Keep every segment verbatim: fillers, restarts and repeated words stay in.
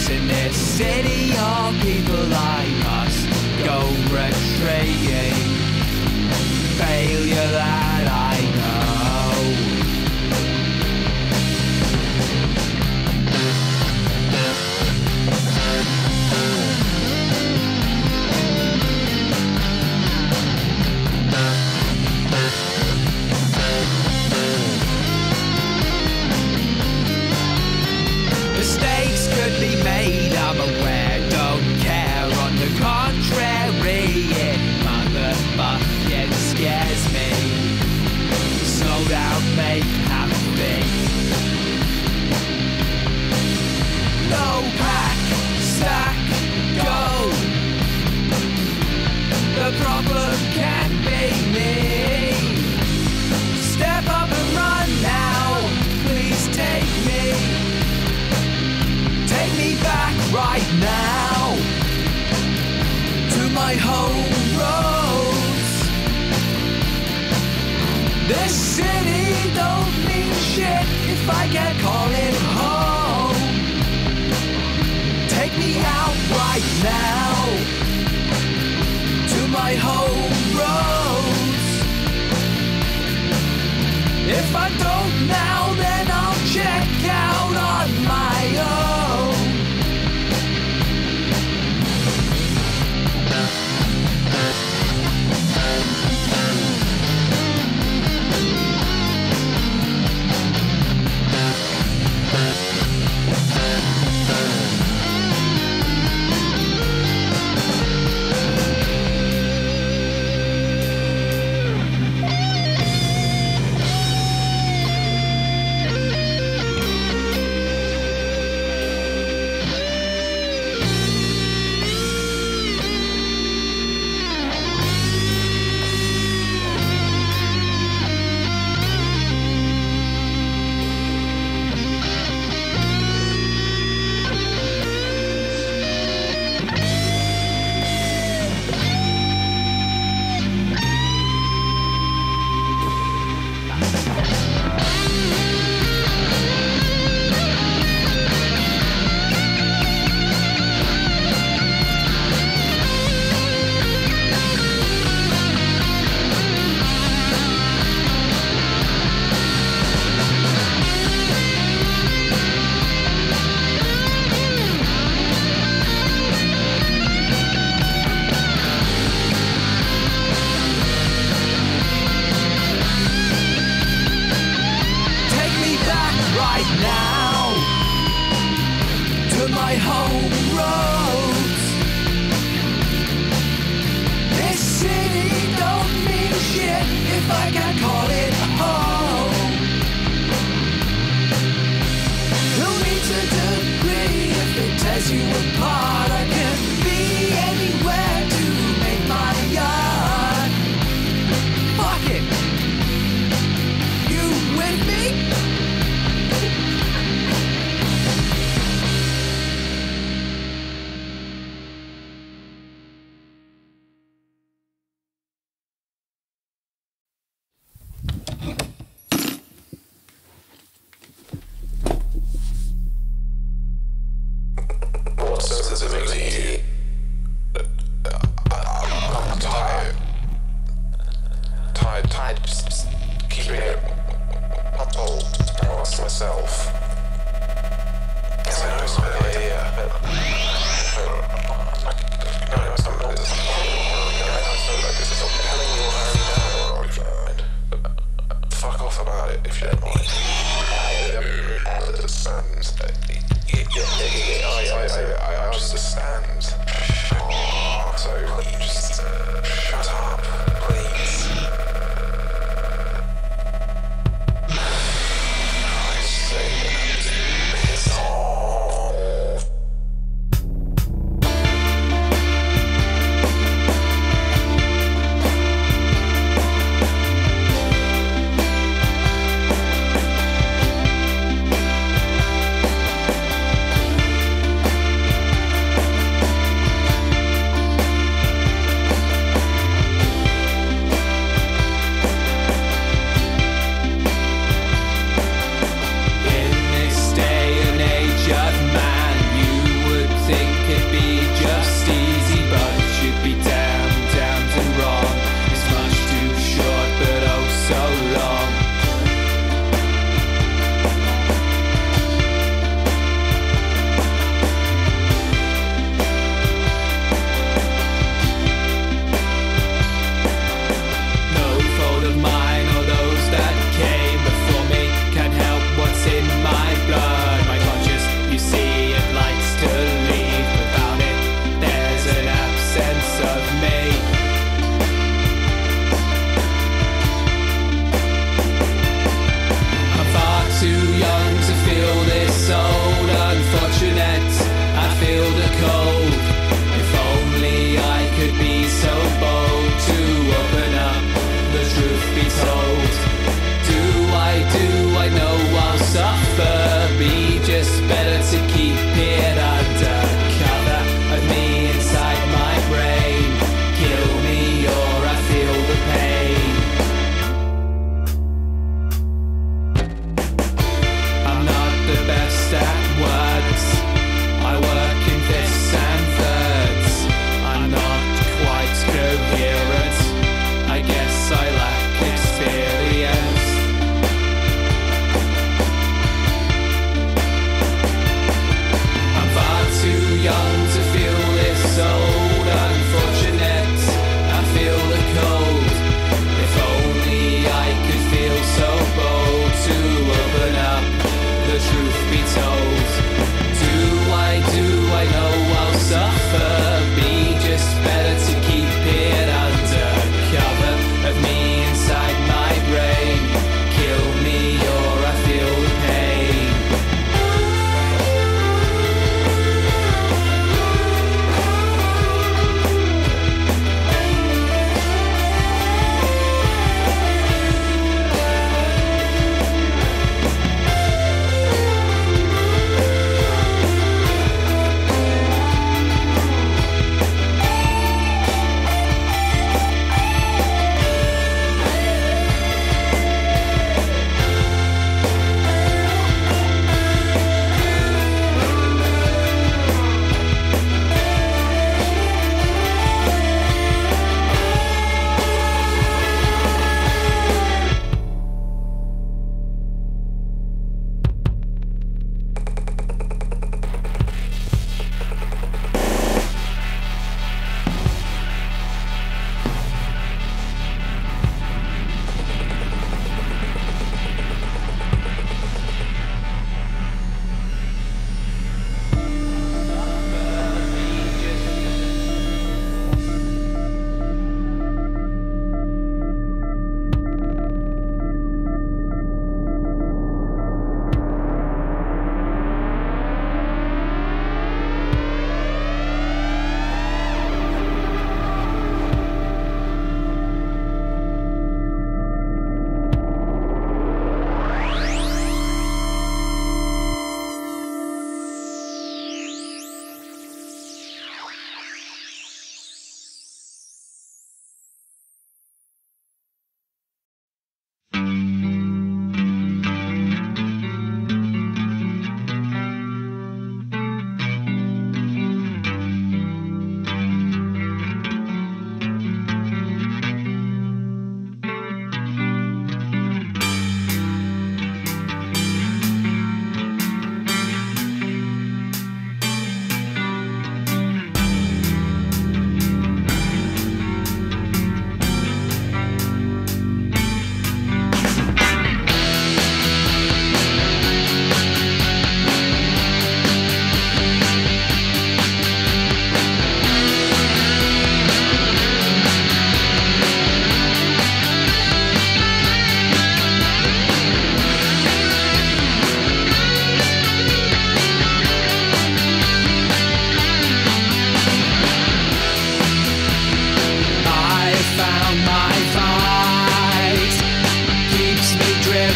place in this city of people I must go retreating. Failure that I know. Mistakes could be made, I'm aware, don't care. On the contrary, it motherfucking scares me. Slow down, make happy. No pack, stack, go. The problem can't be me. Step up and run now, please take me. Take me back right now to my home roads. This city don't mean shit if I can't call it home. Take me out right now to my home roads. If I don't now, then I'll check out on my own.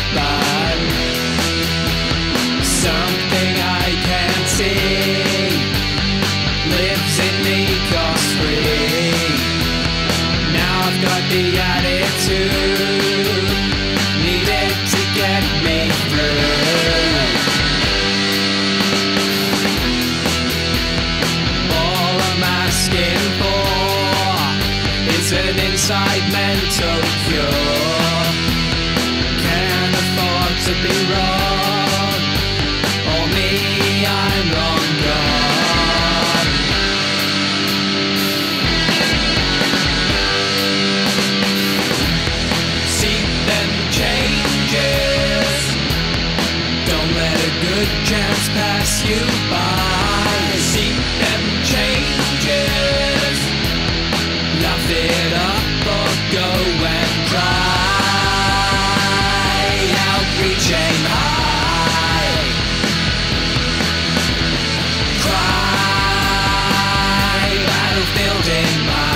bad. Something I can't see lives in me cost-free. Now I've got the attitude needed to get me through. All I'm asking for is an inside mental cure. Can't afford to be wrong, or me, I'm long gone. See them changes, don't let a good chance pass you by. See them changes, laugh it up or go and cry out, reach aim high. Cry, battlefield in mind.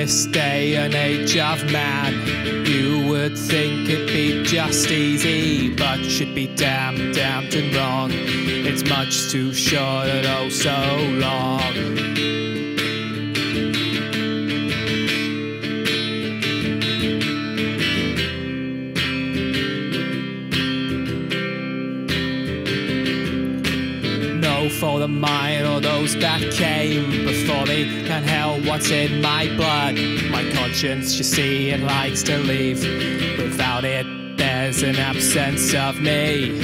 this day and age of man, you would think it'd be just easy, but should be damn, damned and wrong. It's much too short and oh so long. For the mind or those that came before me can't help what's in my blood. My conscience, you see, it likes to leave. Without it, there's an absence of me.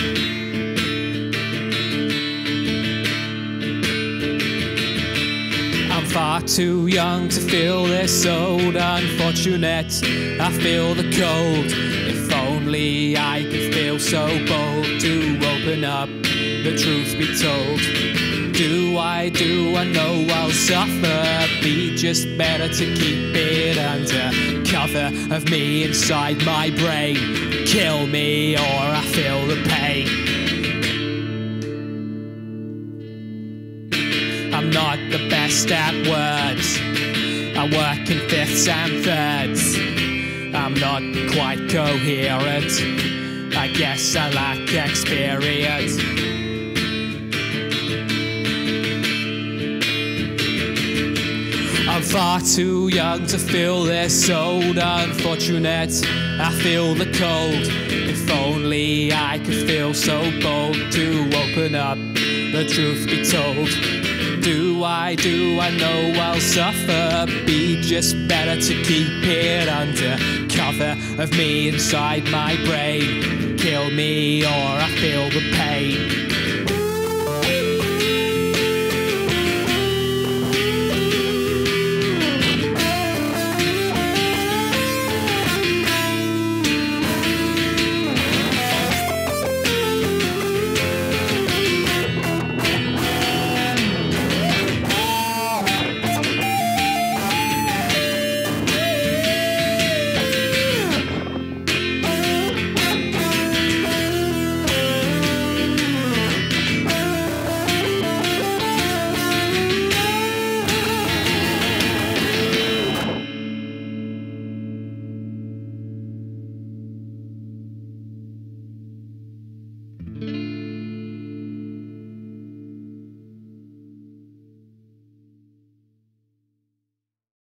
I'm far too young to feel this old, unfortunate. I feel the cold. If only I could feel so bold to open up, the truth be told. Do I, do I know I'll suffer? Be just better to keep it under cover of me inside my brain. Kill me or I feel the pain. I'm not the best at words. I work in fifths and thirds. I'm not quite coherent. I guess I lack experience. I'm far too young to feel this old, unfortunate. I feel the cold. If only I could feel so bold to open up, the truth be told. Do I, do I know I'll suffer? Be just better to keep it under cover of me inside my brain. Kill me or I feel the pain.